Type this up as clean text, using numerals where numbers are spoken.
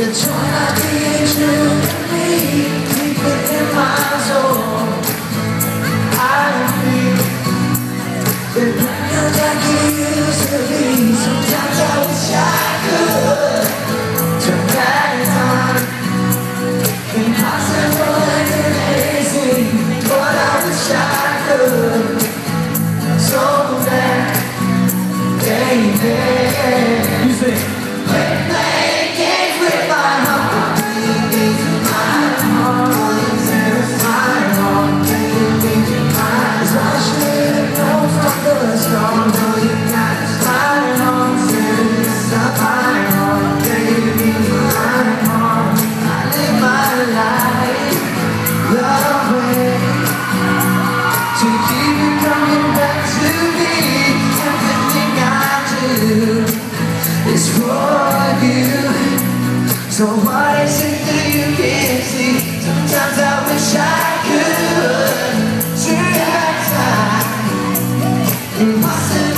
The joy of being true to me, deep within my soul. I feel the breath like it used to be. Sometimes I wish I could turn back time. Impossible and amazing, but I wish I could. So bad, baby. You sing. So what is it that you can't see? Sometimes I wish I could turn back time. Impossible.